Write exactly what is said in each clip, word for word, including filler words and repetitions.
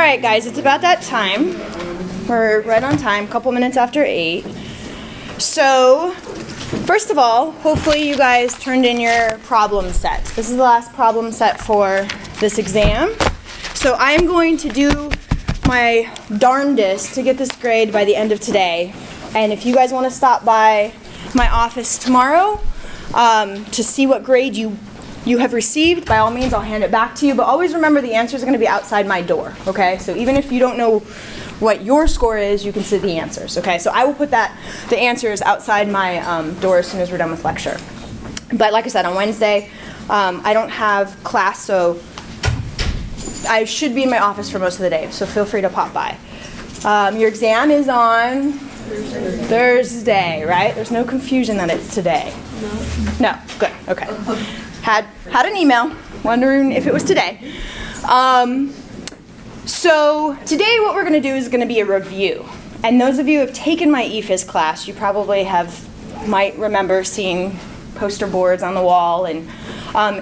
right, guys, it's about that time. We're right on time, a couple minutes after eight. So, first of all, hopefully you guys turned in your problem set. This is the last problem set for this exam. So I am going to do my darndest to get this grade by the end of today. And if you guys want to stop by my office tomorrow um, to see what grade you you have received, by all means, I'll hand it back to you. But always remember the answers are going to be outside my door, okay? So even if you don't know what your score is, you can see the answers, okay? So I will put that the answers outside my um, door as soon as we're done with lecture. But like I said, on Wednesday, um, I don't have class, so I should be in my office for most of the day, so feel free to pop by. Um, your exam is on Thursday. Thursday, right? There's no confusion that it's today. No. No, good, okay. Had, had an email, wondering if it was today. Um, so today what we're going to do is going to be a review. And those of you who have taken my E Phys class, you probably have, might remember seeing poster boards on the wall. And um,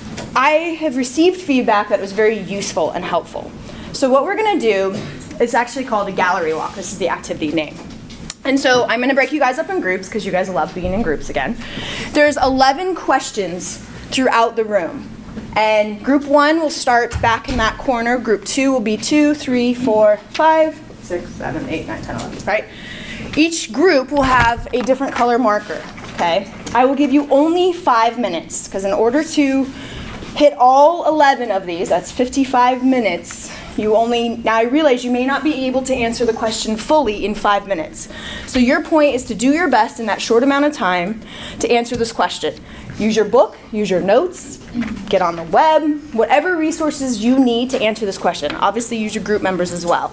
I have received feedback that was very useful and helpful. So what we're going to do is actually called a gallery walk. This is the activity name. And so I'm going to break you guys up in groups because you guys love being in groups again. There's eleven questions throughout the room. And group one will start back in that corner. Group two will be two, three, four, five, six, seven, eight, nine, ten, eleven, right? Each group will have a different color marker, okay? I will give you only five minutes because in order to hit all eleven of these, that's fifty-five minutes, you only, now I realize you may not be able to answer the question fully in five minutes. So your point is to do your best in that short amount of time to answer this question. Use your book, use your notes, get on the web, whatever resources you need to answer this question. Obviously use your group members as well.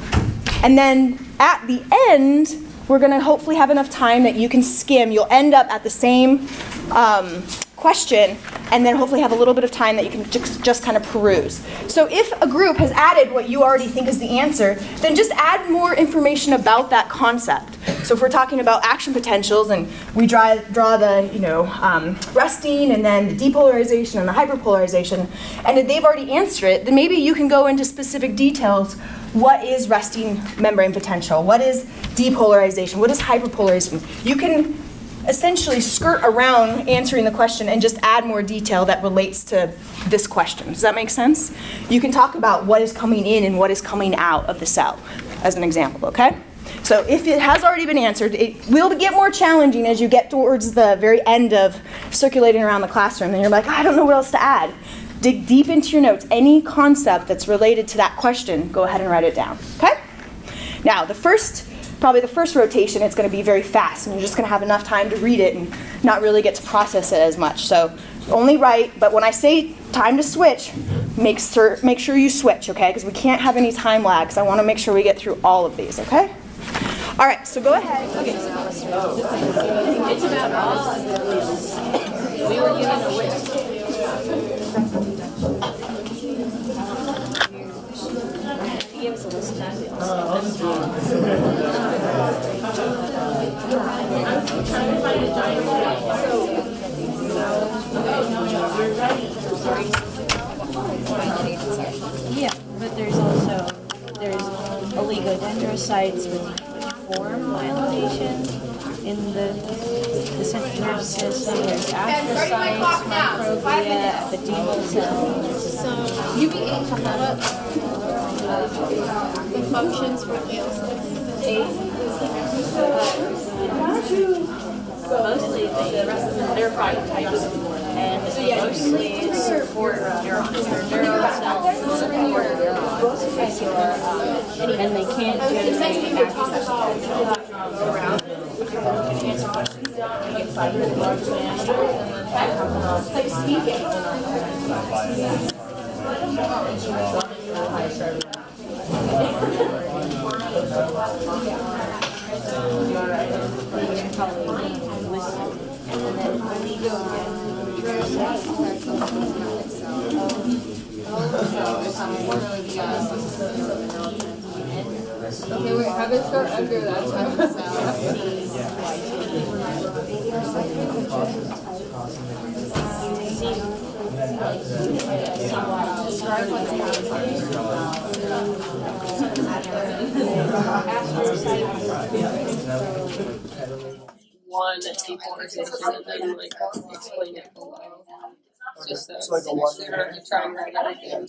And then at the end, we're going to hopefully have enough time that you can skim. You'll end up at the same um, question, and then hopefully have a little bit of time that you can just, just kind of peruse. So if a group has added what you already think is the answer, then just add more information about that concept. So if we're talking about action potentials and we draw, draw the, you know, um, resting and then the depolarization and the hyperpolarization, and if they've already answered it, then maybe you can go into specific details. What is resting membrane potential? What is depolarization? What is hyperpolarization? You can essentially skirt around answering the question and just add more detail that relates to this question. Does that make sense? You can talk about what is coming in and what is coming out of the cell as an example, okay? So if it has already been answered, it will get more challenging as you get towards the very end of circulating around the classroom and you're like, I don't know what else to add. Dig deep into your notes. Any concept that's related to that question, go ahead and write it down, okay? Now, the first Probably the first rotation, it's going to be very fast, and you're just going to have enough time to read it and not really get to process it as much. So only write, but when I say time to switch, make sure, make sure you switch, okay? Because we can't have any time lag, because I want to make sure we get through all of these, okay? All right, so go ahead. Okay. It's about all of these. We were given a list. Give us a list of yeah, but there's also there's oligodendrocytes with form myelination in the, the central nervous system. There's astrocytes, microglia, epithelial cells. So you be able to pull up the functions for glial Mostly the rest of them, they're five types, and mostly support neurons. They're neuron cells support neurons, and they can't generate around. Answer questions. You get five minutes. It's like speaking. Okay, wait, how did it start under that time? One deforestation and then like explain it below. Just so It's like a one. they're trying to write everything.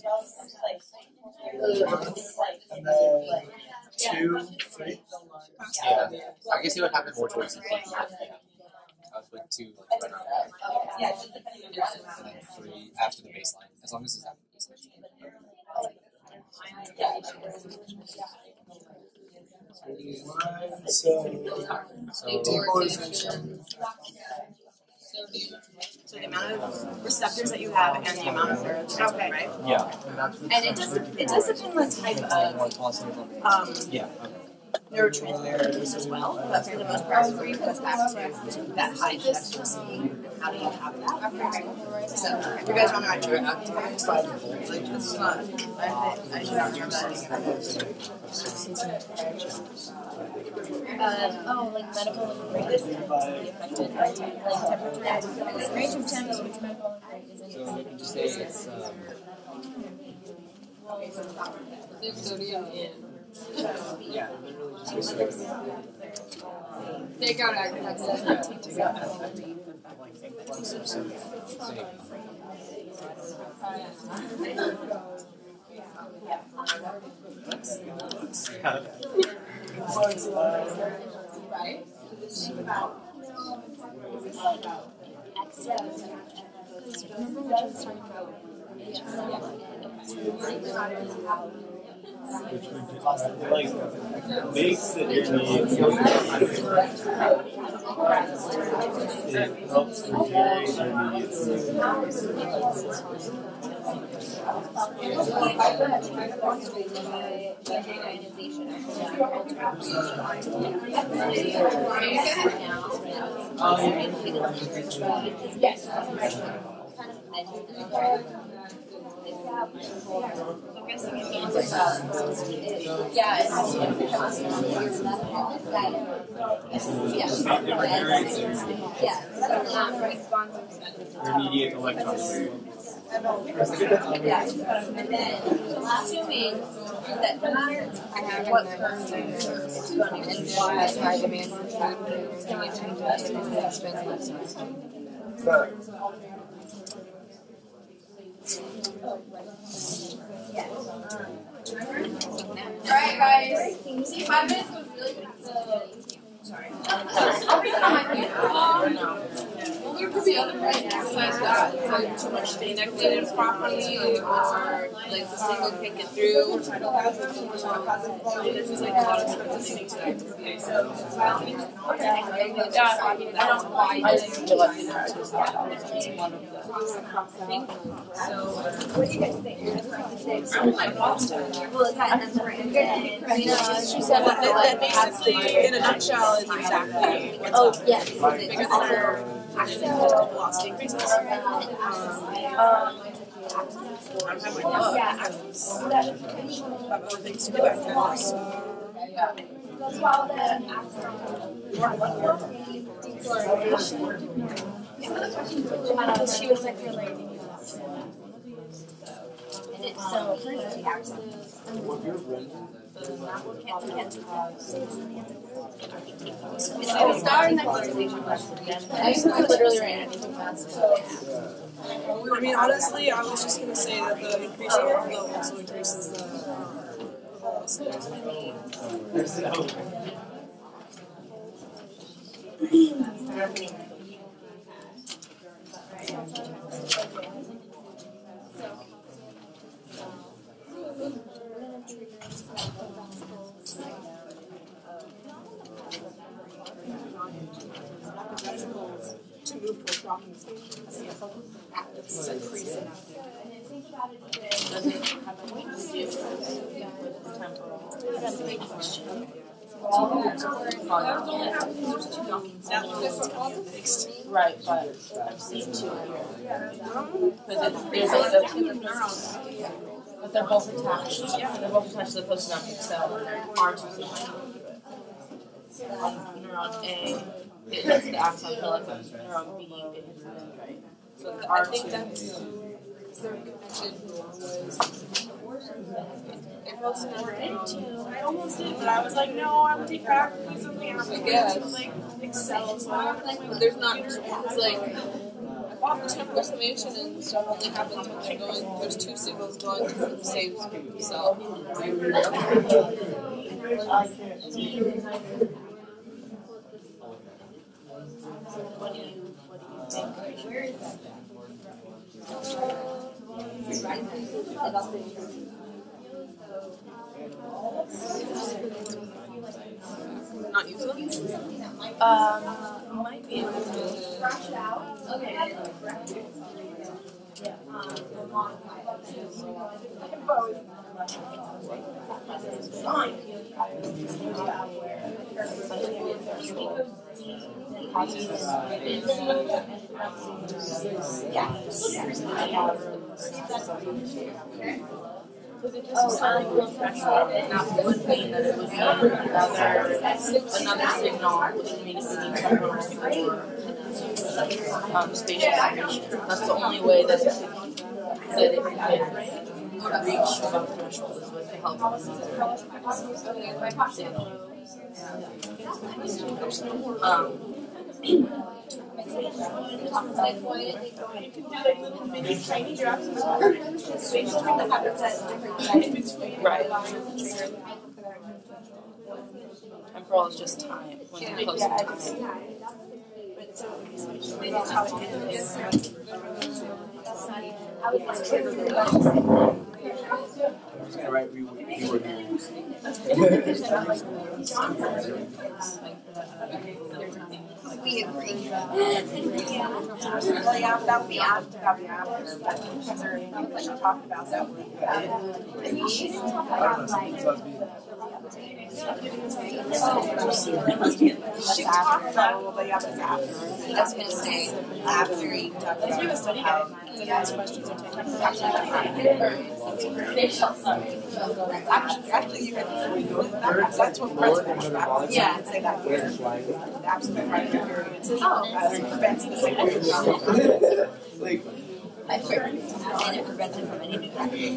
And then two, three. Yeah, I guess it would happen more towards the end. I was with two, like, right around there. And then three after the baseline, as long as it's after the baseline. So, So, depolarization. So the amount of receptors that you have and the amount of neurotransmitters, okay. Right? yeah. And it does it does depend on the type of um, Yeah. neurotransmitters as well. But for the most part, it really goes back to that high specificity and how do you have that. So you guys want to write your like this is not I I should not remember that. Uh, oh, like medical rate is affected by te- like temperature. Range of temps which medical rate is So you can just say it's, um, There's sodium in. yeah, literally just basically. Take out active. Take out that. Right? extra. Remember what you were talking about? Which would like makes the journey it helps regenerate your needs. Yes. Yeah, it's Immediate electron wave. Yeah, and then assuming that I have what is running and why high demand for food can you change that to expensive? Alright guys, see five minutes was really good. Sorry. I'll read it on my phone. Well, there could be other reasons besides that. It's like too much stay connected properly, or like the signal can't get through. There's just like a lot of different things that I could be. So, yeah, I mean, I don't know why I just feel like it's just one of the things. So, What do you guys think? I'm like Boston. Well, it's not necessarily good. She said that, that basically, in a nutshell, is exactly what's Oh, up. yes. Because their actual velocity increases. Um, I'm kind of like, oh, yeah. have other things to do after. That's why the she was like relating it up to and it's so crazy actually. I'll start next station. I used to literally write anything fast. I mean, honestly, I was just going to say that the increasing airflow also increases the velocity. To move towards docking stations. It's increasing. Right, but I've seen two here. But it's, there's like the neurons. But they're both attached. Yeah, they're both attached to the postsynaptic cell, and there are two signals to it. On neuron A, it hits the axon hill, and neuron B, it hits the dendrite. So there are two. I almost did, but I was like, no, I would take back and do something else. I guess. Like, Excel. So but there's not, it's like, temp estimation and stuff only happens when they're going, there's two signals going to the same cell. What do you, what do you think? Not usually? Um, might be able to. Okay. Was it just a sign of threshold? Not one thing that it was another, another signal which communicating temporal or um, spatial information. That's the only way that it could, that it could reach above threshold is with the help of a signal. Um, You can do like little mini tiny drops of water. Spatial that happens at different times between. Right. Temporal is just time, when you're close to time. But so that's how it is. I was gonna write we were we were here. We agree. Well, yeah, that would be after. That would be after. But we should talk about that. She didn't talk about like. She talked about it, but yeah, but it's after. I was gonna say after you talk about. Let's do a study guide. The next questions are taken. Actually, actually, you can. That's what president about. Yeah. Say that here. Absolute right experience. Oh, prevents the same. Like I heard. And it prevents it from any new activity.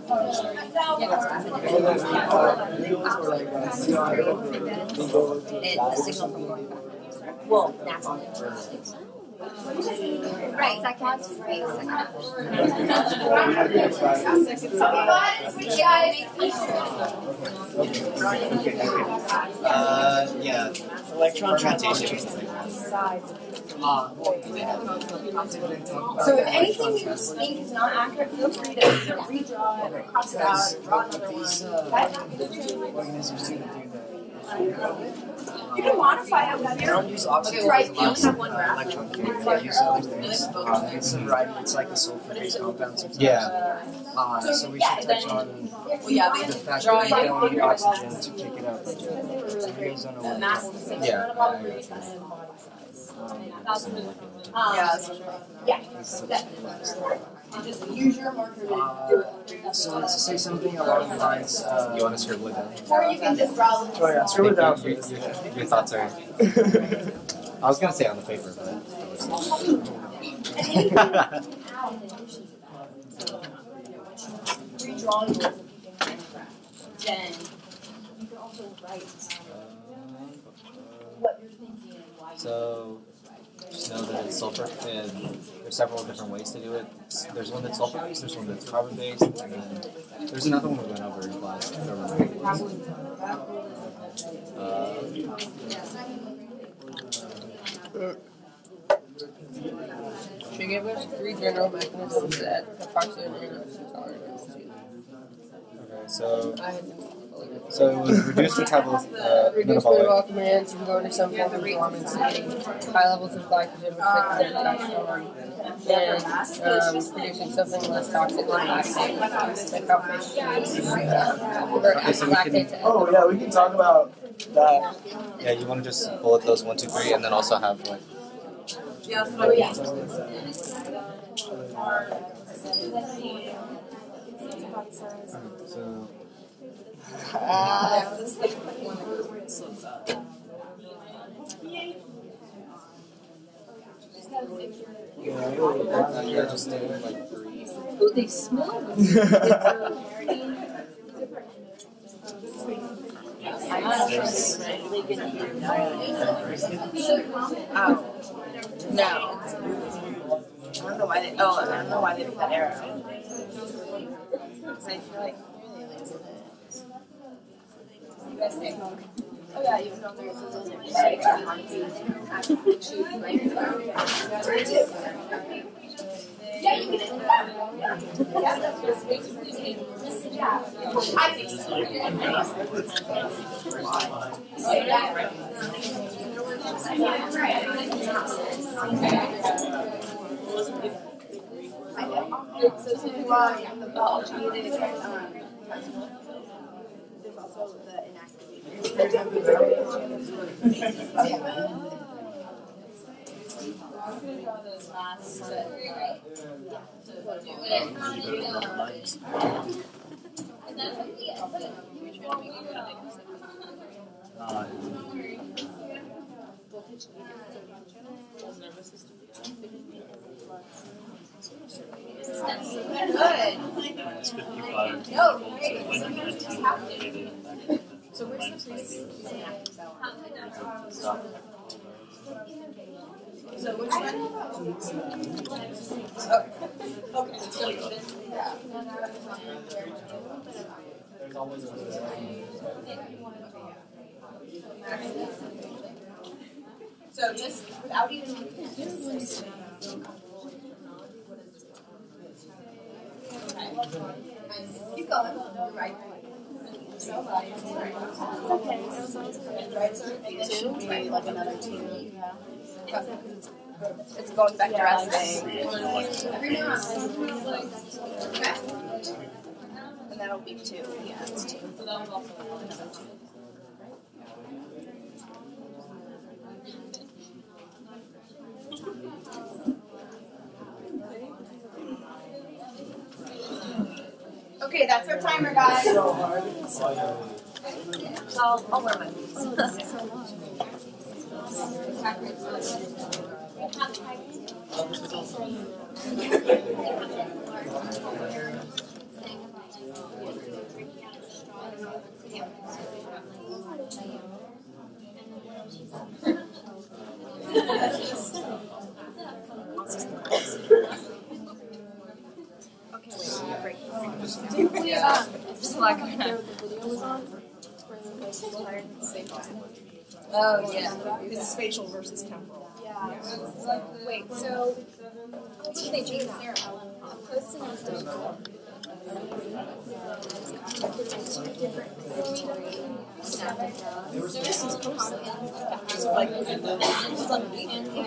It the signal from going back. Well, naturally. Right, seconds. Right, uh yeah. Electron translation. Uh, So if anything you think is not accurate, feel free to redraw it, cross it out, draw another one. organisms do that. You can modify it with They your. don't use oxygen Right, as you only have one uh, graph. electron gate. They use other things. Uh, it's a variety. It's like a sulfur-based compound sometimes. Yeah. Uh, so we should touch on Well, yeah, they the just fact draw that it. we don't need oxygen to kick it up. So you guys don't know what Mass it's is Yeah. Um, yeah, definitely. Just use your marker to do it. So let's say something along the lines. Uh, you want to scribble it down? Or you can just draw them. Oh yeah, scribble it down. Your, your, your thoughts are. I was gonna say on the paper, but. Redrawing those, then you can also write what you're thinking and why. So, just know that it's sulfur, and there's several different ways to do it. There's one that's sulfur-based, there's one that's carbon-based, and then there's another one we went over in class. I don't remember what it was. Uh, She gave us three general mechanisms that approximate energy tolerance. okay, so, I had so it was reduced metabolism, uh, reduced metabolic. metabolic demands, you can go into some form of dormancy, high levels of glycogen with quick manufacturing, and um, producing something less toxic than lactate, like how fish convert Okay, so we lactate can- to Oh yeah, we can talk about that. Yeah, you want to just bullet those one, two, three, and then also have like. Yeah, that's what I mean. So. Yeah, this is like one that goes where it slopes up. Yeah, just do like three. Ooh, they smell good. Oh. No. I don't know why they. Oh, I don't know why they put that arrow. Because I feel like really lazy. You guys think? Oh yeah, even though there's a yeah, you can. Yeah, that's just basically. Yeah. I think so. So something wrong with the biology, there's also the Uh, minus fifty-five. No, So where's the So which one? Oh, okay. So yeah. There's always So just without even keep going. Right. So it's okay. Right, so two, maybe like another two. Yeah. It's going back to resting. And that'll be two. Yeah, it's two. So that'll also be another two. Okay, that's our timer, guys. I'll, I'll wear my boots. Just like Oh, yeah. It's spatial versus temporal. yeah. Wait, so what did they change there? A person has to This is posted. So like, it's on the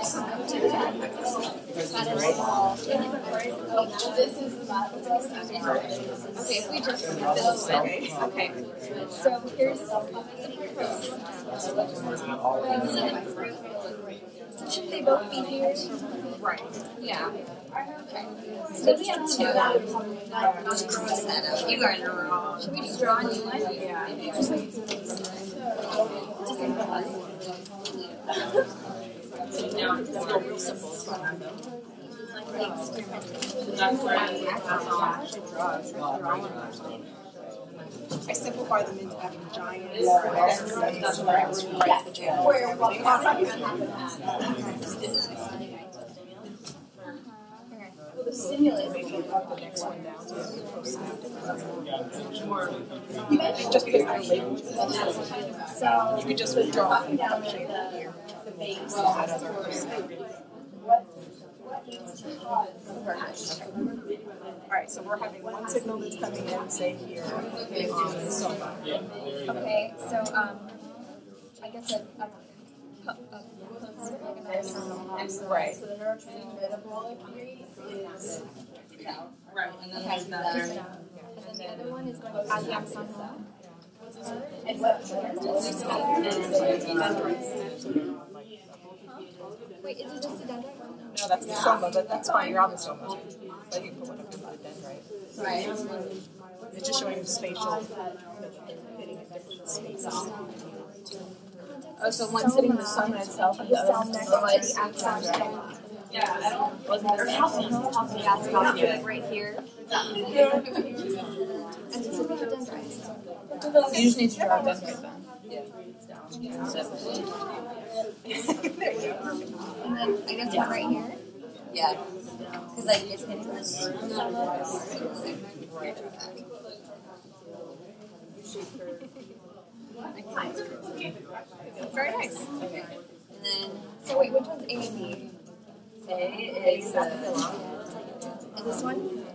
this is the okay, if we just this Okay. Okay. so here's so should they both be here? Right. Yeah. So we have two. Let's cross that out. You guys are wrong. Should we just draw a new one? Yeah. Now it's still real simple. It's fine though. That's where I I simplify them into having giant. That's where I write the channel. The stimulus. Maybe you got the next one down so it's postsynaptic. Just because I labeled it. So you could just withdraw from the shape here. The base that other Alright, so we're having one signal that's coming in, say here, on the sofa. Okay, so um, I guess a, a, a, a Right. So the neurotransmitter rate is Right, and then there's another. and then the other one is going to Alianza. And what? Wait, is it just a dendrite? No, that's the soma, but that's fine, you're on the soma. So you can put one up in the dendrite. Right. It's just showing the spatial, hitting at different spaces. Oh, so one's hitting the soma itself and the other one's next the to the axon. Yeah, I don't. Wasn't there coffee? Coffee, gas, coffee, like right here. Yeah. And it's a bit dendrites. You just need to draw dendrite then. Yeah. So. There you go. And then I guess one right here. Yeah. Because like it's hitting this. Very nice. Okay. And then, so wait, which one's A and B? A is uh, and this one?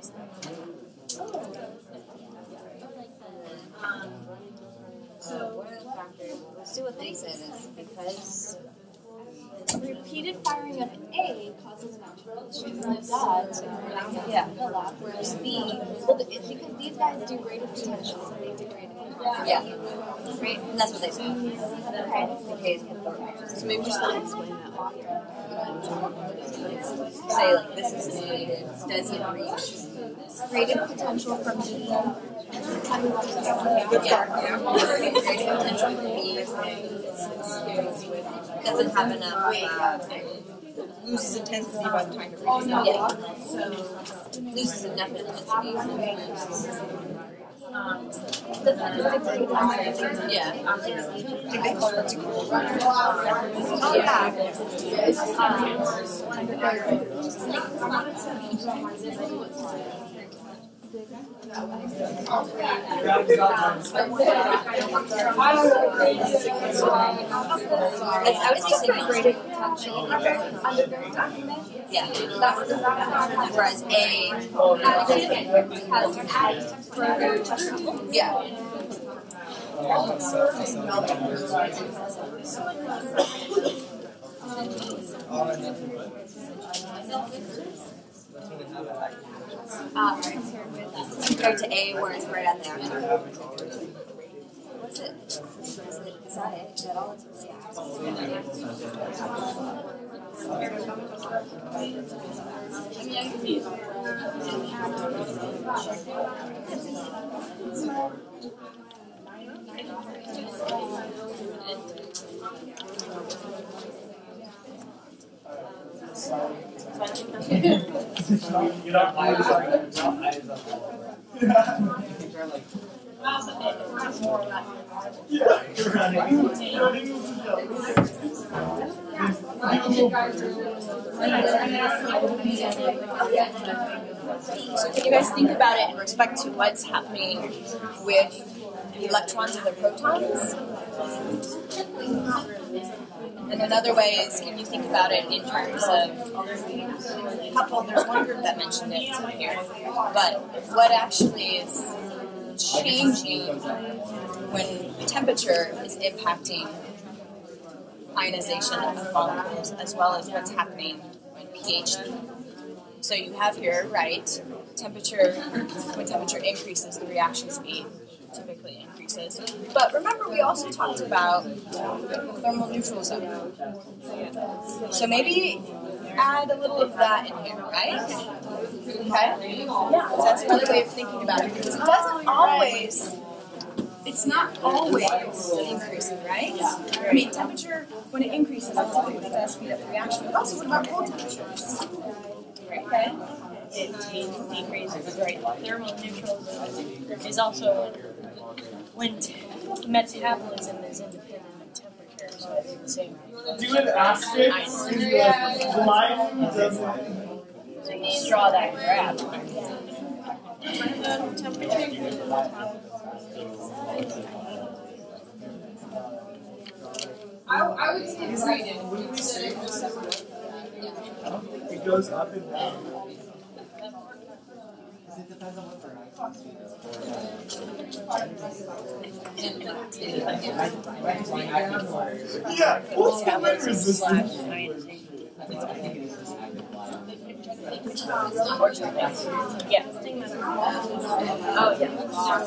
So, let's see what they said is because repeated firing of A causes an activation like that. Yeah, whereas B, well, it's because these guys do rated potentials and they degrade it. Yeah. Right? And that's what they said. Okay. So maybe just like explain that off. Say like this is a doesn't reach rated potential from B. Yeah. Rated potential from B doesn't have enough. Uh, Loses intensity by the time it reaches that. Yeah. Loses enough intensity. Um, yeah. Oh, I would say stimulation potential. Yeah. Whereas A has further touchable. Yeah. Uh, compared to A, where it's right at there. What's it? Is that it? Is that all it's You don't eyes up. You don't eyes up. Yeah, you're running. So can you guys think about it in respect to what's happening with the electrons and the protons? And another way is, can you think about it in terms of a couple, there's one group that mentioned it here, but what actually is changing when temperature is impacting ionization of molecules, as well as what's happening when pH. So you have here, right, temperature, when temperature increases, the reaction speed typically increases. But remember, we also talked about thermal neutral zone. So maybe add a little of that in here, right? Okay? Yeah, that's another way of thinking about it, because it doesn't always, it's not always increasing, right? I mean, temperature, when it increases, it typically does speed up the reaction. But also, what about cold temperatures? Okay? It decreases, right? Thermal neutral zone is also when t- metabolism is independent of temperature, so I think the same. Do an asterisk. The line doesn't. So you draw that graph. I, I would say it's right in. It goes up and down. It depends on what Yeah, what's the wind resistance? Yeah. Oh, yeah.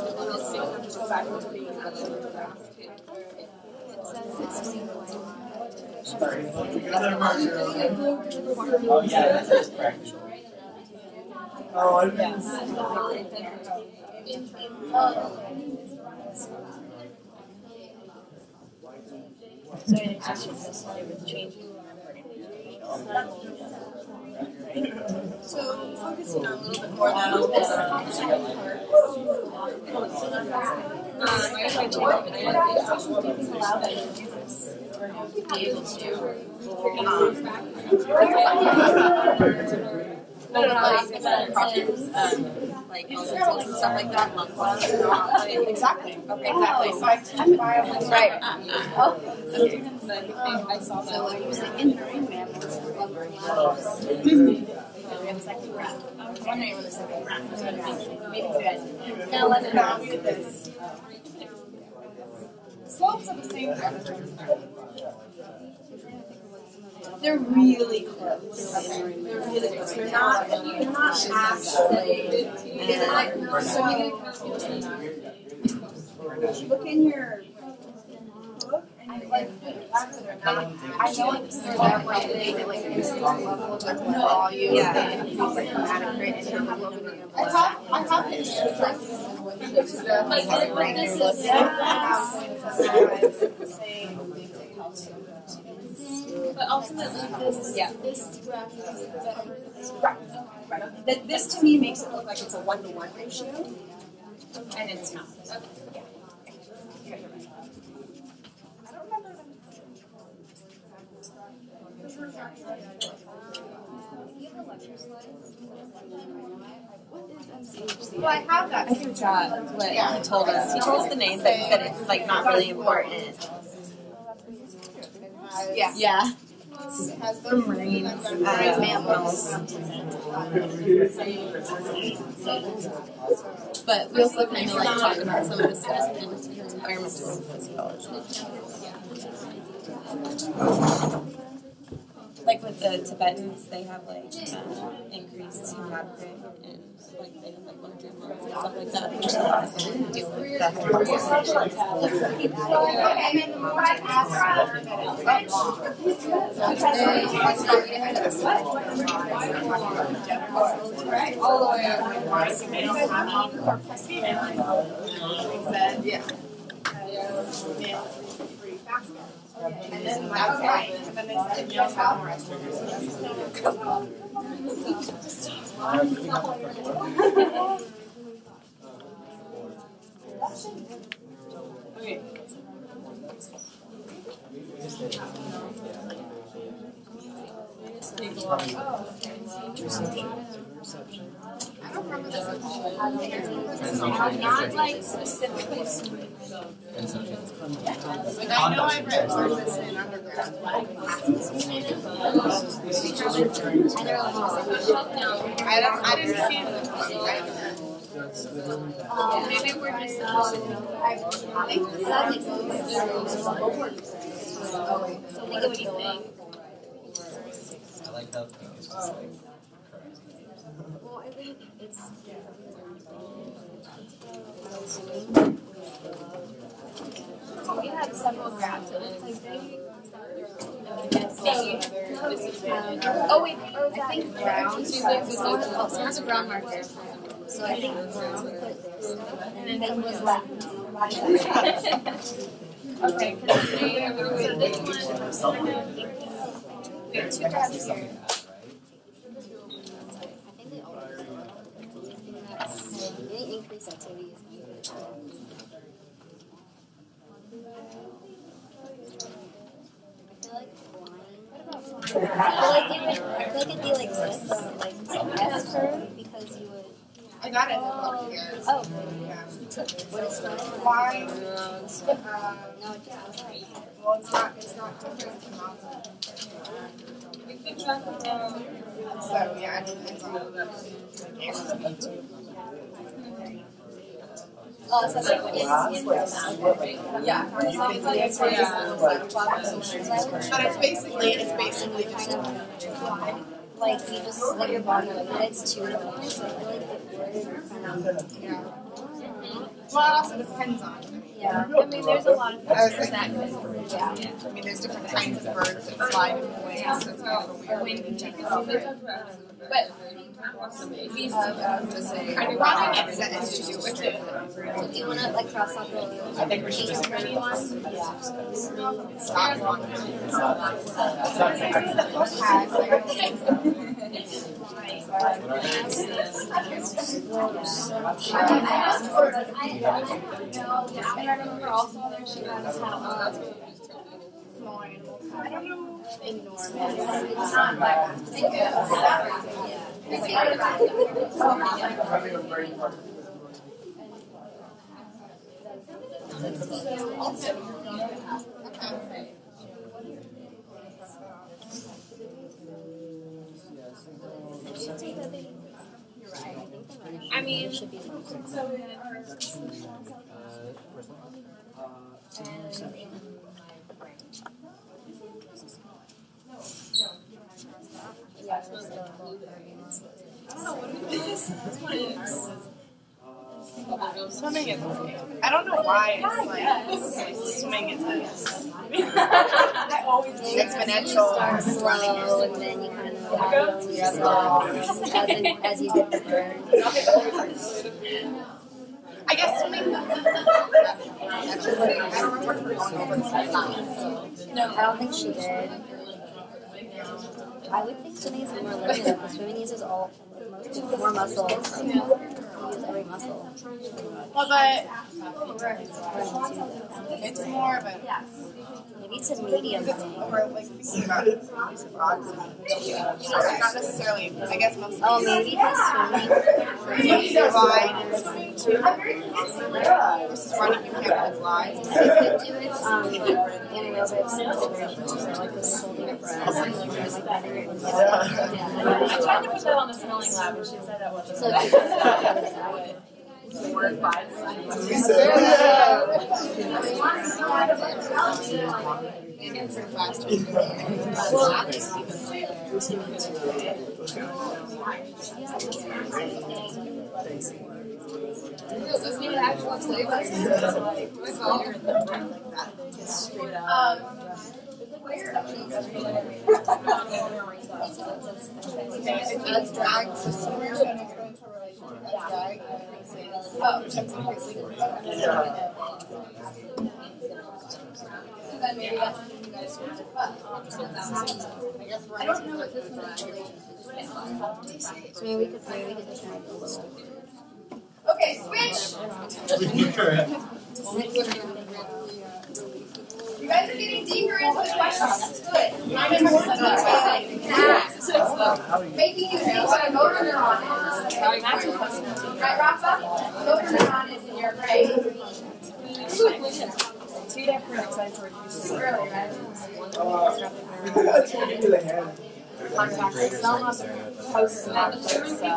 Sorry, another marker. Oh yeah, that's correct. Oh, I didn't see. So it's just with changing the membrane. So focusing on a little bit more on this. Um, I try to allow them to do this. Be able to um, no, no, no, like, problems, um, like insults and stuff like that, lung clogs. Exactly. Okay, exactly. So I quantifiable. Right. Uh, uh, oh, okay. I saw that. So I was like, in marine mammals, we have a second breath. I was wondering when the second breath was going to happen. Maybe you guys. Now let's go with this. Slopes are the same temperature. They're really close. They're really close. They're not. They're not actually. They're not. So look in your book and you like. I know it's that way. They like increase the level of volume. Yeah. And increase like hematocrit and hemoglobin. I have. I have it. It's like. It's the like this is but ultimately, this yeah. this graph is better. Right. Right. That this to me makes it look like it's a one to one ratio, and it's not. Okay. Yeah. Okay. I don't remember them. Well, I have that. I forgot what Yeah. he told us. He told us the name, but he said it's like not really important. Yeah. Yeah. Has For marine uh, mammals. But we also kind of like talk about some of the stuff in environmental physiology. Like with the Tibetans, they have like um, increased hematocrit and like they have like one hundred months and stuff like that, which allows them to deal with the hypersensation. And then the more I ask all the way over. Yeah. And then that's right. And then they said, yes, how? Okay. I don't remember this at all. Not like specifically. Like I know I read part of this in undergrad. I don't. I didn't see it. Um, maybe we're just supposed to know. I think that makes sense. So think of what you think. I like how pink is just like correct. Well, I think it's. We have several graphs, and it's like they. Oh wait, or I think brown. Oh, so there's a brown marker. So I think brown put this, and then it was that. Okay, because so this one. We have two graphs here. I think they all. Any increased activity is good. I feel like it would, I feel like it'd be like this, like S curve, because you would. I got it up here. Oh. Yeah. What is that? Why? Um, No, it just well, it's not. It's not different from alpha. So yeah, I didn't think about it. Oh, so it's like it's, Yeah. But it's basically it's basically just like you just let your body like it's two different. So I feel like it would kind of yeah. Well, it also depends on. yeah. I mean, there's a lot of I was factors that thinking, go. Yeah. I mean, there's different kinds of birds that fly different ways. But he's running exercise to do with it. So do you want to like cross off the I think we should just one? stop one. It's not. It's not And I remember also there she has um, I don't know. Enormous. It's not like I mean, it should be Swimming is okay. I don't know why it's like okay, swimming is nice. I always do exponential. Start slow and then you kind of go slow as, in, as you get the burn. I guess swimming. Actually, I don't remember her going over the sideline. No, I don't think she did. I would think swimming is more limited because swimming uses all most more muscles. You use every muscle. Well, but it's more of a maybe it's a medium because it's thing. we're like thinking about use of rods. You know, it's not necessarily. I guess most. Oh, maybe because swimming. Line and swimming too. Versus running, you can't like line. You could do it um, anaerobics and integration, so like this holding your breath, and like bending your knees. I tried to put that on the smelling lab, and she said that wasn't. So right. you can start with that. Four or five. Doesn't even actually say that. Um, That's drag. So we're going to go into a relationship that's drag. Oh, so then maybe that's something you guys would do. I don't know what this is. So maybe we could maybe we could just try a little. Okay, switch. You guys are getting deeper into the questions. That's good. I'm important to making you think what a motor neuron is. Right, Rafa? Motor neuron is in your brain. two different excitatory pieces. Really, right? Contact the cell muscle, post-synaptic cell.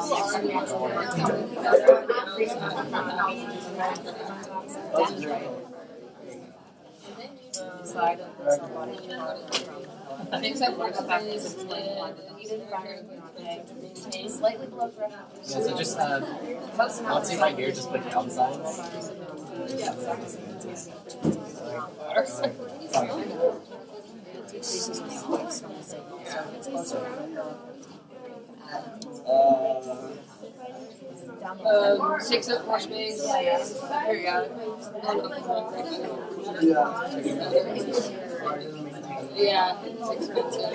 Side of the cell body. Except for the fact that it's like slightly below threshold. Yeah, so just uh, let's see right here, just put down signs. Um, six up more space. Periodic. Yeah. Six foot two.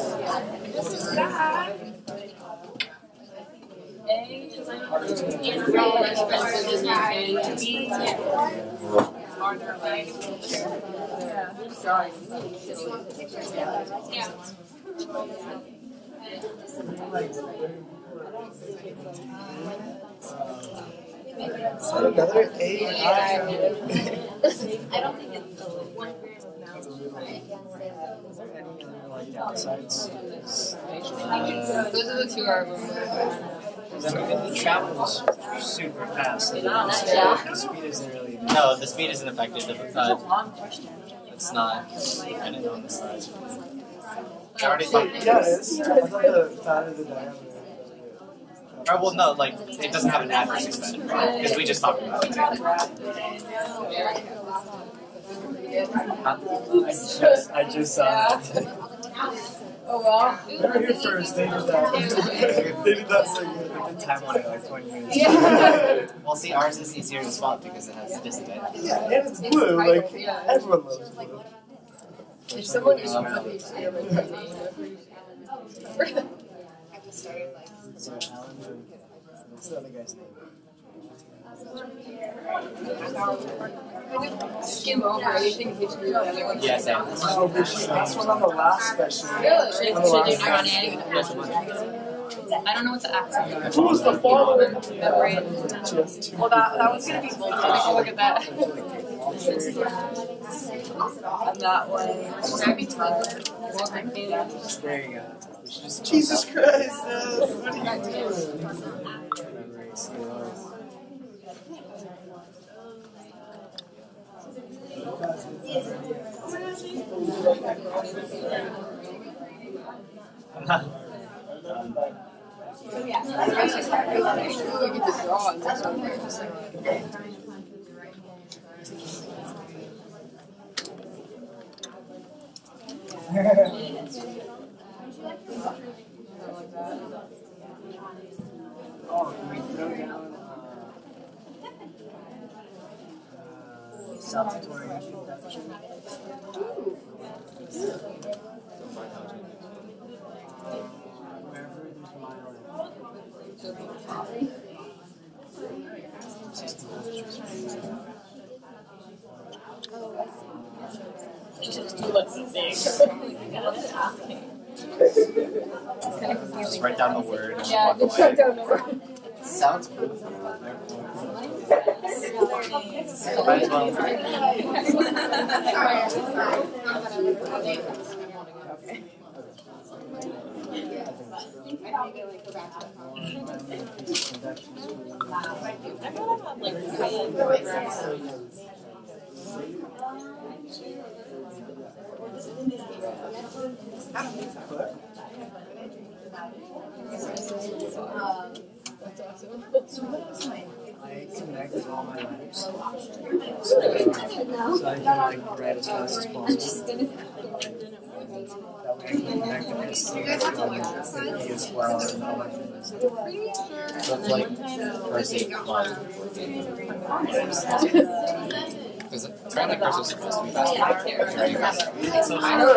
Another A I. I don't think it's one gram of mouse. Those are the two arguments. I mean, the travel is super fast. The speed isn't really. No, the speed isn't affected. The, uh, it's not. I didn't know on the side. I already thought. Yeah, it is. I thought the fat of the diameter. Or, well, no, like it doesn't have an adverse effect because we just talked about it. I just, I just saw that. Oh wow. They were here first. They did that. They did that so good. They did time on it like twenty minutes. Yeah. Well, see, ours is easier to spot because it has disadvantage. Yeah, and it's blue. Like everyone loves blue. If someone is one of the experiments, I just started like. So Alan, what's the other guy's name? Skim over anything if you do the other one. Yes, I Oh, but she asked one on the last special. Really? On the last Ironic. I don't know what the accent are. Who was the father? Well, that, that was going to be volcanic. Look at that. And that one. There you go. Jesus Christ! Uh, what are you doing? Oh, can we throw down uh, saltatory infection? Wherever there's mild. Just write down the word and Yeah, walk just away. write down the word. Sounds cool. Might as well. I connect all my letters. So, so I can like write as fast as possible. That way I can connect the S to the E as well. And all that. So it's like cursive plus. Because apparently cursive is supposed to be faster. It's very fast. So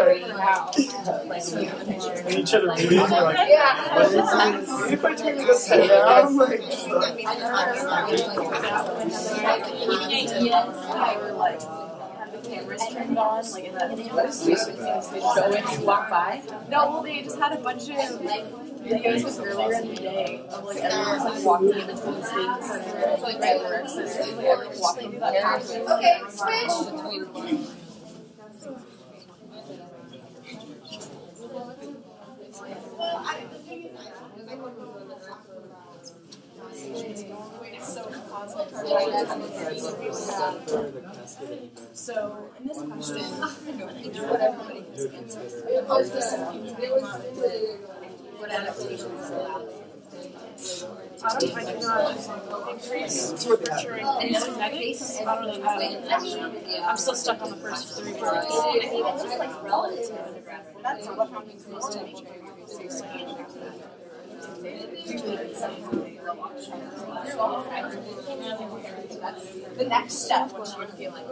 and each other reading, you're like, Yeah. what is it? If I turn this head down, like, Cameras turned on, like in that go in and walk by. No, well, they just had a bunch of videos like earlier in the day of like everyone like walking in between the things, like fireworks and like everyone walking through that pathway. Okay, switch. So, in this question, what adaptations allow I don't, I do not increase temperature and kinetics. I don't know. I don't, I'm still stuck on the first three words. I think it's just like relative. That's what happens most in nature. That's the next step. What you're feeling.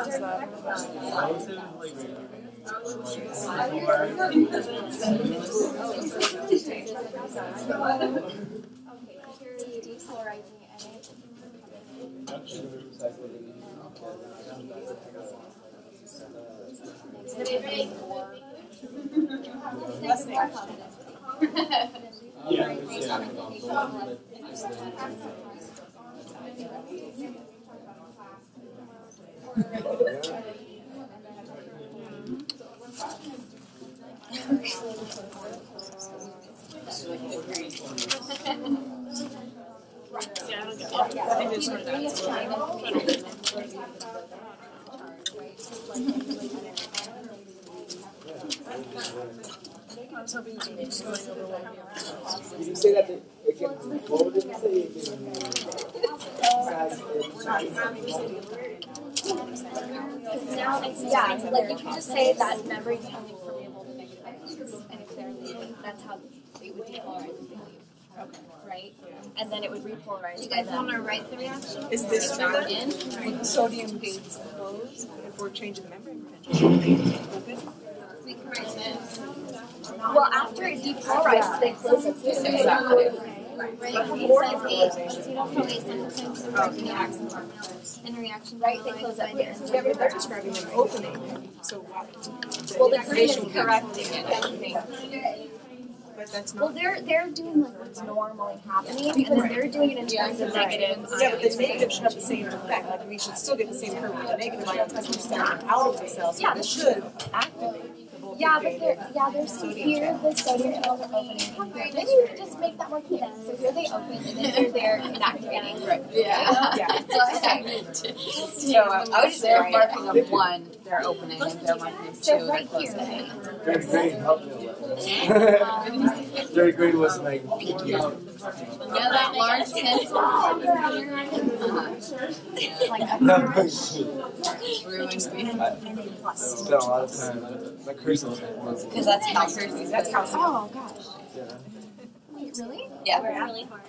Yeah, I don't get it. I think they sorted that. I was hoping to be just going over one. did you say that it can, what did you say? It Yeah, like you can just say that memory is only permeable to negative and if they're that's how it would depolarize if they leave. Okay. Right? And then it would repolarize. Do you guys want to write the reaction? Is this true back then? in? Would the sodium gates close if we're changing the membrane potential? Open? We can write this. Well, after it depolarizes, they close it too. Exactly. Right, but before depolarization, you don't probably sometimes in reaction, in reaction, right? They close up here. Yeah, but they're describing an opening. So what? Well, the green is correcting it. But that's Well, not. they're they're doing like what's normally happening because they're doing it in terms of negative. Yeah, but the negative should have the same effect. Like we should still get the same curve with the negative ions because we're sending out of the cells. So Yeah, this should activate. Yeah, but they're, yeah, there's some here, the sodium channels are opening. Maybe we could just make that more clear. So here they open, and then here they're inactivating. Right. Yeah. Yeah. So uh, I would just they're marking on one, they're opening, and they're marking on two, So they're right closing. Third grade helped me a lot. Third grade was like peaking. Yeah, that large pencil. Ruins me. I spent a lot of time. My cursor was like one. Because that's how curses. That's how. Oh gosh. Yeah. Wait, really? Yeah. Really hard.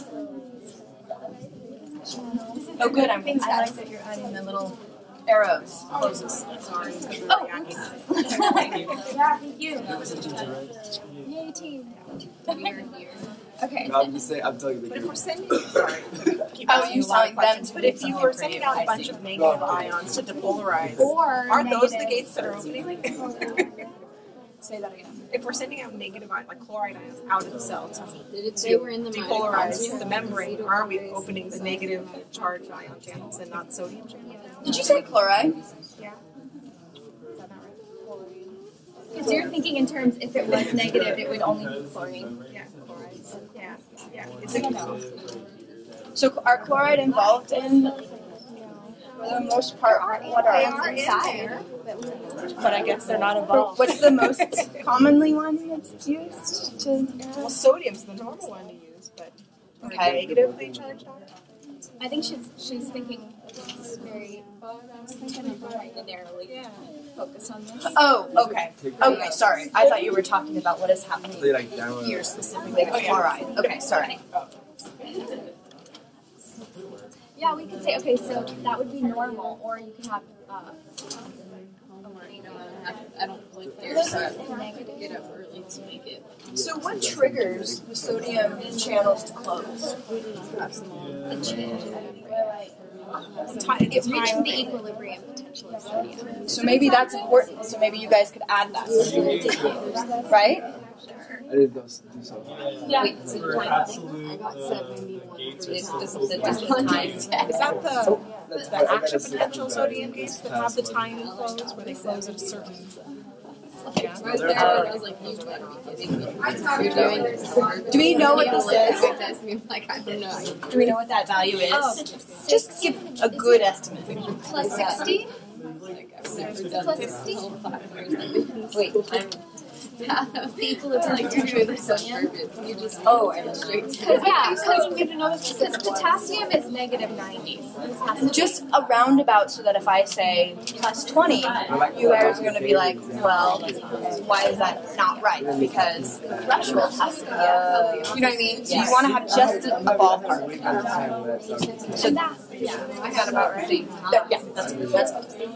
Oh, good. I'm. I like that you're adding the little arrows. Closes. Sorry. Oh, yeah, thank you. Yay, team. Weird here. Okay. No, I'm just saying, I'm telling you But if the we're sending, sorry, keep Oh, asking you a lot of telling them questions. to But do if you something were for sending you, out I a bunch see. of negative ions to depolarize, Or aren't those the negative. gates that are opening? Say that again. If we're sending out negative ions, like chloride ions, out of the cell to Did it say we're in the depolarize the membrane, aren't we opening the negative charged ion channels and not sodium channels? Did you say chloride? Yeah. Because you're thinking in terms, if it was negative, it would only be chlorine. Yeah, chloride. Yeah, yeah. It's a, So are chloride involved in, for the most part, what They are are inside. But I guess they're not involved. What's the most commonly one that's used to? well, sodium's the normal one to use, but are Okay. negatively charged ions? I think she's she's thinking very narrowly. Yeah. Focus on this. Oh, okay. Okay, sorry. I thought you were talking about what is happening They like download here specifically with chloride. Okay, sorry. Yeah, we could say okay, so that would be normal, or you could have uh, I don't live there, those so I are have to negative. get up early to make it. So what triggers the sodium channels to close? The change. Ti- It reaches the equilibrium potential of sodium. So maybe that's important. So maybe you guys could add that. Right? I did those do so. Yeah. Wait, so For absolute, the gates are still Is that Is that the, That's the action potential sodium gates that have the time close, where they close at a certain? Yeah. Right there, I was like, you better be kidding me. You're doing this. Do we know what this is? Like, I don't know. Do we know what that value is? Oh, Just give a good estimate. plus sixty. Plus sixty? Wait, I'm. The equilibrium potential of sodium. You just oh, and straight. Because yeah, because potassium is negative ninety. So potassium Just a roundabout so that if I say plus twenty, you guys are going to be like, well, why is that not right? Because the threshold has to be, uh, you know what I mean? So you want to have just a, a ballpark. So that, yeah, I got about right. That, yeah, that's that's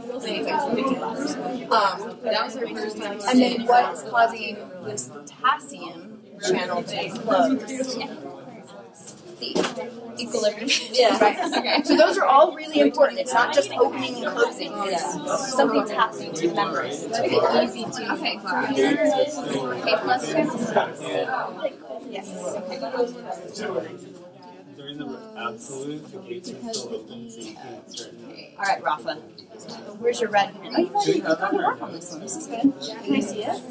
um, that was our first time. And then what is causing this potassium channel to close? The equilibrium. Yeah. Right. Okay. So those are all really important. It's not just opening and closing. It's something's happening to the membrane. It's really easy to. Okay. Okay. Plus ten. Yes. during the absolute, the gates are still open, so you can't certainly. All right, Rafa. Where's your red pen? Oh, you've already gone to work on this one. This is good. Can I see it?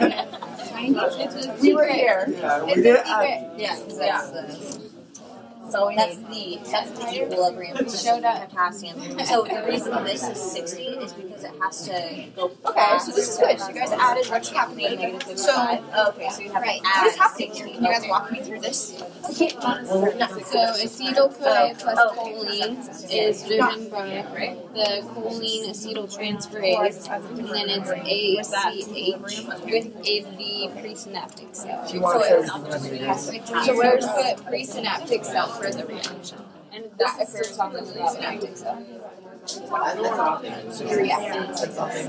We were here. Yeah, we did. Uh, Yeah, because that's the. That's all we That's need. the that's the equilibrium. Soda and potassium. So the reason this is sixty is because it has to go. Okay, so this is good. So you guys added what's happening. So oh, okay, so you have right. to add What is happening here? sixty. Can you guys walk me through this? So acetyl-CoA plus choline is driven by the choline acetyltransferase, and then it's A C H with a V presynaptic cell. So, so where's the presynaptic cell for the reaction? And that occurs on the presynaptic cell. The reactant.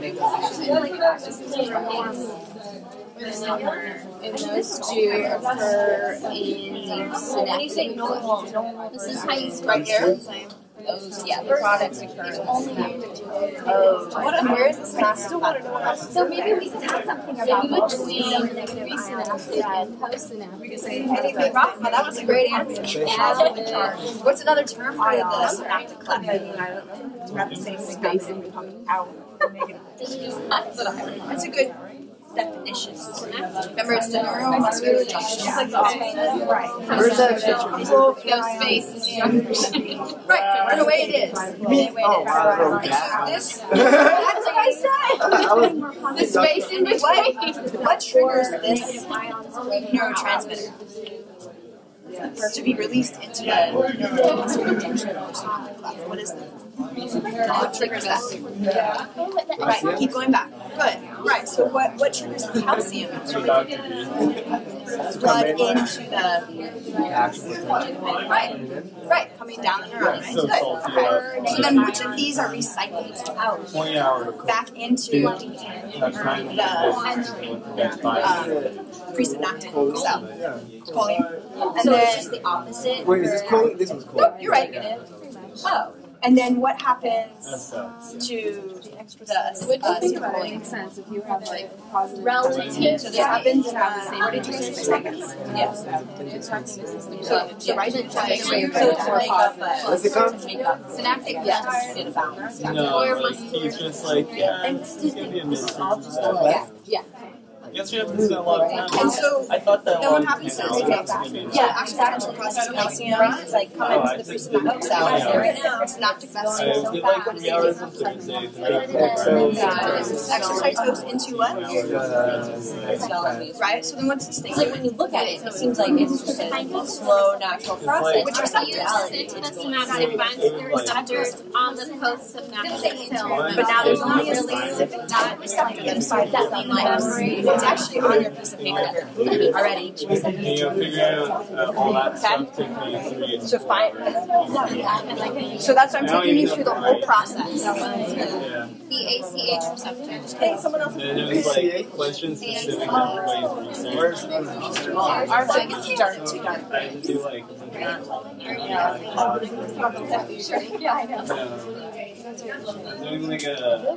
And those two occur in synaptic. This is how you right here. Those, yeah, the products occur in synaptic. Oh, what, where is this mass? Still want to know what happens. So maybe we can have something about between presynaptic and postsynaptic. We can say anything wrong? Well, that was a great answer. What's another term for the synaptic cleft? I don't know. It's about the same thing happening coming out. That's a good definition. Remember, it's the neuromuscular junction. Right. Where's that? Those spaces. Right. Right away it is. Right away it is. This. That's what I said. The space in between. What triggers this neurotransmitter to be released into the neuromuscular junction? What is that? What triggers that? Right. Keep going back. Good. Right. So what what triggers the calcium to flood into the right right coming down the neuron? Right. Good. Okay. So then which of these are recycled out back into the um, presynaptic cell? Choline. And So then it's just the opposite. Wait, is this choline? This one's choline. nope, you're right. Oh. And then what happens to the extra cells? Which I think about it makes sense if you have like positive Relative. So this happens in uh, forty-two seconds. Yes. So, so right in So so to make up a What's it called? synaptic yes in a balance. No, like, he's just like, yeah, And it's gonna be a mystery. yeah, yeah. I guess we have to spend a lot of time. And so, I thought that then what long happens time is, out okay, was gonna be yeah, accidental process calcium, it's like come into the presynaptic cell, right now, presynaptic I cell. did like three hours on Thursday, three Exercise goes into what? Right, so then what's this thing? It's like when you look at it, it seems like it's just a slow, natural process. Which receptors? Reality, it's synaptic binds receptors on the postsynaptic cell. But now there's only a specific type of receptor that inside that lean light. It's actually on your piece of paper already. You know, figuring out uh, all that stuff took me three years. So find. So that's why I'm taking you through the whole process. Yeah. the A C H receptor. Hey, someone else. And it was like questions specific to everybody's research. Our thing is too dark, too dark. I had to do like, Yeah, I know. doing like a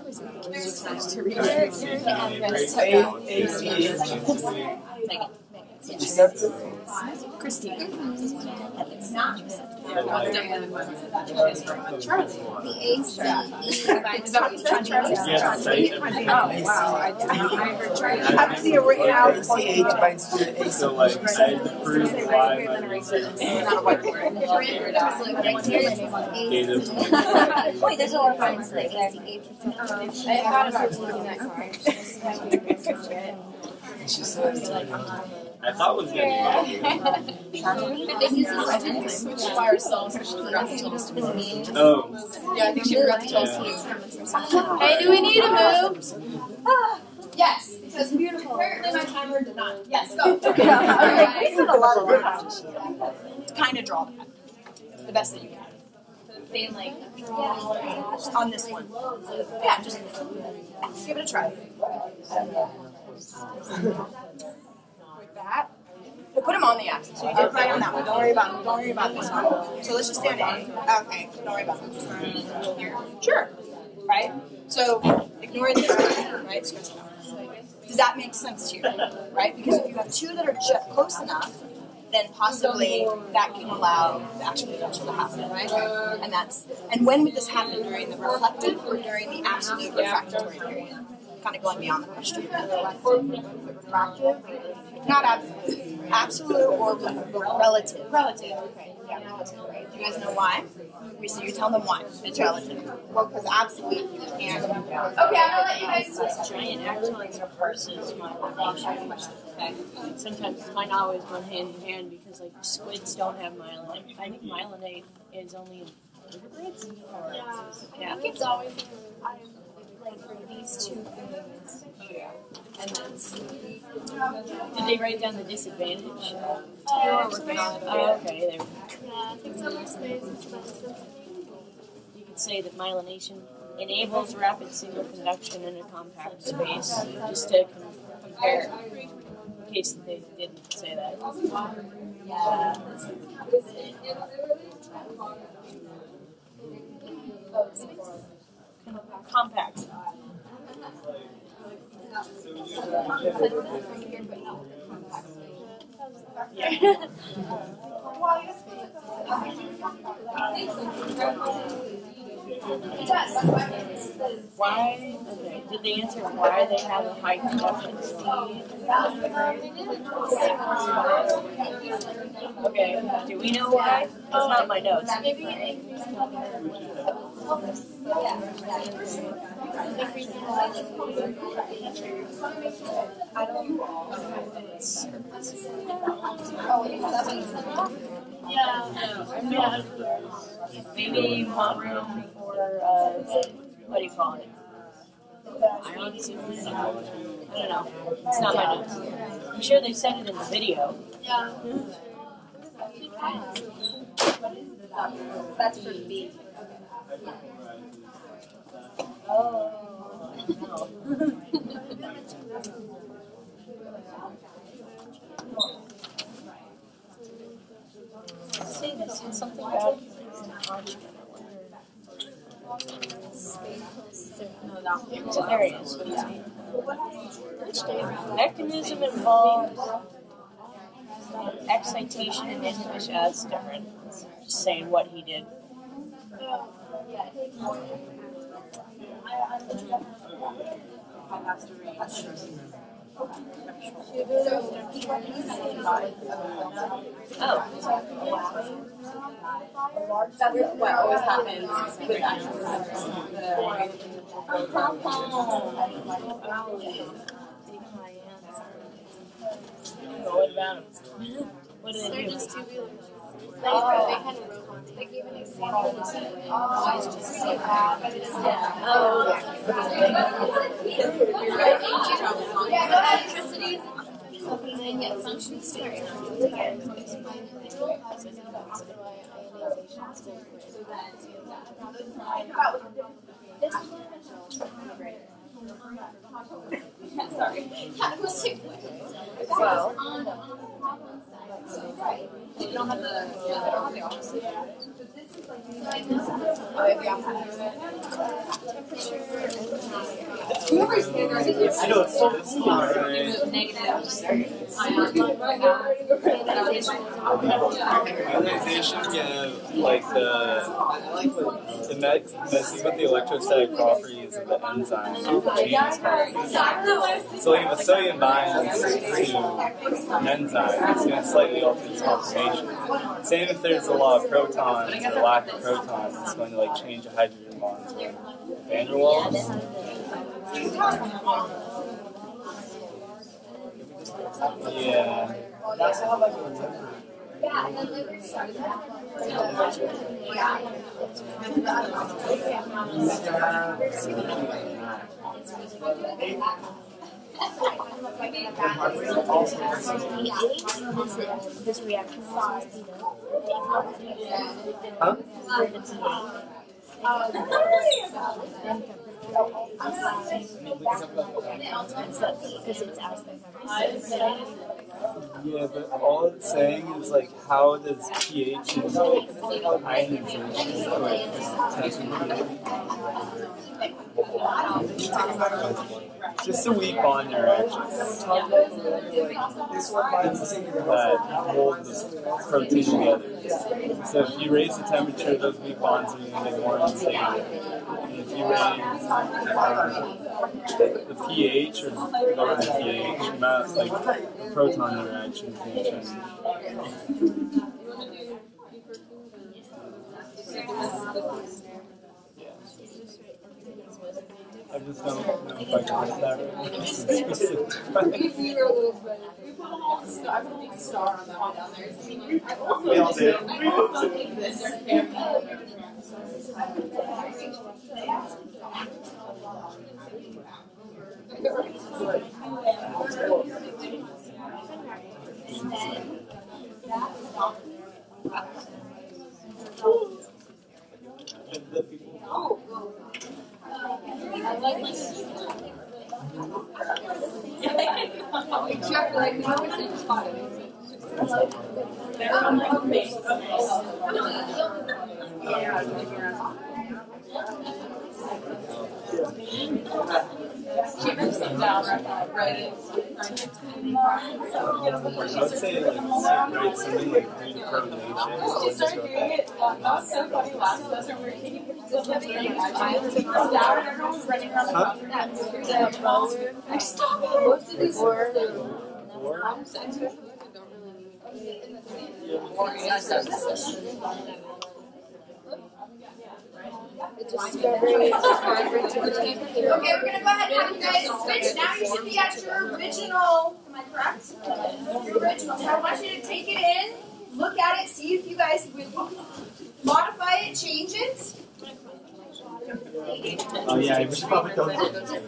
Christine. The A C E binds Oh, wow. I have to see it written out. A C H binds to the A C H. so like I had to prove why my Wait, there's a lot of binds to the A C H receptor. I thought about taking that car. She said, I thought was gonna be Switch fire cells, so she forgot to tell us to move. oh Yeah, I think she forgot to tell us to move. Hey, do we need to move? Yes, because beautiful. Apparently my timer did not. Yes, go. Okay. I was like, we had a lot of work. Kind of draw that. The best that you can. Same like on this one. Yeah, just give it a try. Like that. We'll put them on the axis. So you did right on that one. Don't worry about don't worry about this one. So let's just stay on A. Okay. Don't worry about this one. Here. Sure. Right? So ignore this one, right? Switch it out. Does that make sense to you? Right? Because if you have two that are just close enough, then possibly that can allow the action potential to happen, right? And that's and when would this happen, during the reflective or during the absolute refractory period? Kind of going beyond the question. Refractive, not absolute, absolute or relative. Relative. Okay. Yeah. Do you guys know why? So you tell them why. It's relative. Well, because absolutely you can't. Okay, I'm gonna let you guys. Giant axons versus myelination. Okay. Sometimes it might not always run hand in hand because like squids don't have myelin. I think myelinate is only in vertebrates. Yeah. Yeah. I think it's always I'm like for these two things. Oh yeah. And then C. Did they write down the disadvantage? Uh, You're working on it. Oh, okay. There. Yeah, I think summer space is expensive. You could say that myelination enables rapid signal conduction in a compact space, just to com- compare, in case they didn't say that. Uh, compact. Yeah. Why? Okay. Did they answer why they have a high conduction speed? Okay. Do we know why? It's not in my notes. Maybe it increases I don't Yeah. Yeah. Maybe one room for, uh, what do you call it? Ions? I don't know. It's not my notes. I'm sure they said it in the video. Yeah. That's for B. Oh, no. Say this, it's something about there it is. Mechanism involved excitation and inhibition. That's different. Just saying what he did. Oh. That's what always happens with actual What about them? What do they They're do? just tubulars. They, they kind of rotate. They give an example. Oh, it's just so bad, but it's Oh, electricity something that functions to it. Sorry. Well, you don't have the, yeah, they don't have the opposite. Oh, yeah. I know it's so it's right. Ionization can like the the met, messing with the electrostatic properties of the enzyme changes properties. So if a sodium binds to an enzyme, it's going to slightly alter its conformation. Same if there's a lot of protons or lack of protons, it's going to like change the hydrogen bonds or van der Waals. Yeah. this reaction Huh? because it's asking Yeah, but all it's saying is like, how does pH and ionization like technically? Just a weak bond interaction that hold the protein together. So if you raise the temperature, those weak bonds are going to get more unstable. And if you raise uh, the pH or lower the pH, amount, like the proton interaction is going to change. I just don't know if I can hit that right. I put a big star on that one down there. We all did. I would say like write something like redetermination. She started doing it. That was so funny last semester. We were taking pictures of the everyone was running around the roller. I stop it. Most of these were Okay, we're gonna go ahead and have you guys switch. Now you should be at your original. Am I correct? Your original. So I want you to take it in, look at it, see if you guys would modify it, change it. Oh yeah, we should probably go. no,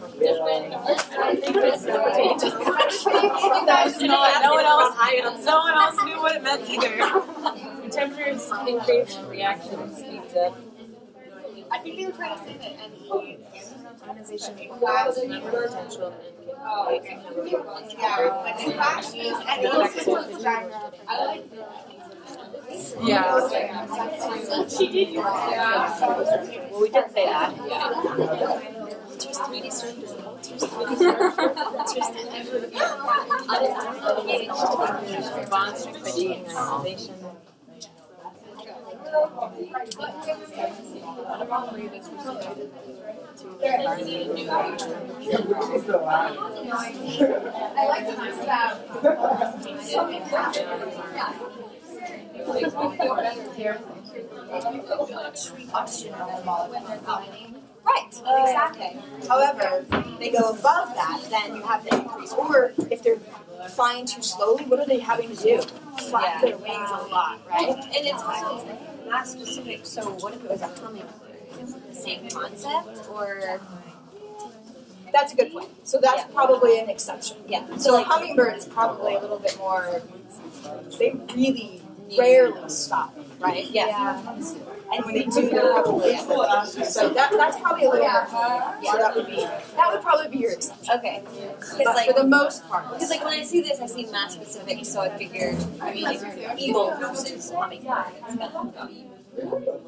no one else, no one else knew what it meant either. Temperatures increase, reaction speeds up. I think they were trying to say that any organization Has potential and can Yeah, like the flashes and the I like yeah. She did use that. Well, we did say that. Just three D surgery. Response to fatigue and isolation. I like to talk about right, exactly. However, they go above that, then you have the increase. Or if they're flying too slowly, what are they having to do? Flap their wings a lot, right? And it's also not specific, so what if it was a hummingbird? Is it the same concept, or? That's a good point. So that's Yeah. probably an exception. Yeah. So a hummingbird is probably a little bit more, they really rarely stop, right? Yeah. And when they do, they're probably at the peak. So that, that's probably a little more. So that would be, that would probably be your exception. Okay. But Because like, for the most part. because like when I see this, I see mass specific, so I figured, I mean, like eagle versus hummingbird. It's gonna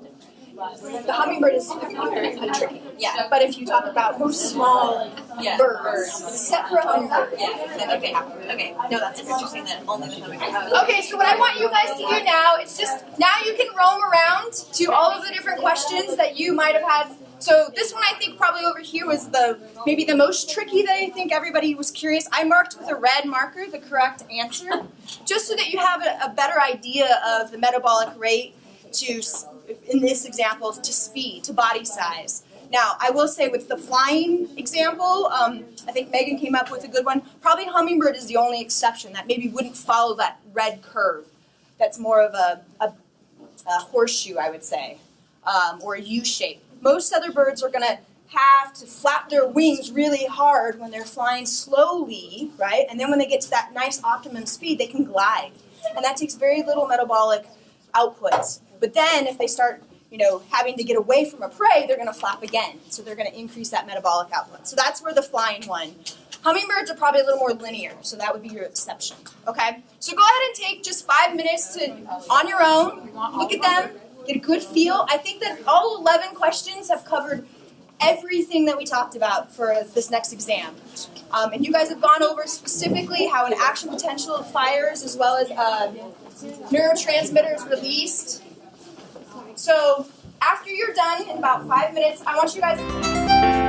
The hummingbird is kind of tricky. Yeah. But if you talk about most small Yeah. birds, except for a hummingbird. Yeah. Okay. Okay. No, that's interesting that only the hummingbird. Okay, so what I want you guys to do now is just, now you can roam around to all of the different questions that you might have had. So this one I think probably over here was the, maybe the most tricky that I think everybody was curious. I marked with a red marker the correct answer, just so that you have a, a better idea of the metabolic rate to, in this example, to speed, to body size. Now, I will say with the flying example, um, I think Megan came up with a good one. Probably hummingbird is the only exception that maybe wouldn't follow that red curve. That's more of a, a, a horseshoe, I would say, um, or a U shape. Most other birds are going to have to flap their wings really hard when they're flying slowly, right? And then when they get to that nice optimum speed, they can glide. And that takes very little metabolic outputs. But then if they start, you know, having to get away from a prey, they're going to flap again. So they're going to increase that metabolic output. So that's where the flying one. Hummingbirds are probably a little more linear, so that would be your exception. Okay? So go ahead and take just five minutes to, on your own, look at them, get a good feel. I think that all eleven questions have covered everything that we talked about for this next exam. Um, and you guys have gone over specifically how an action potential fires as well as uh, neurotransmitters released. So after you're done in about five minutes, I want you guys to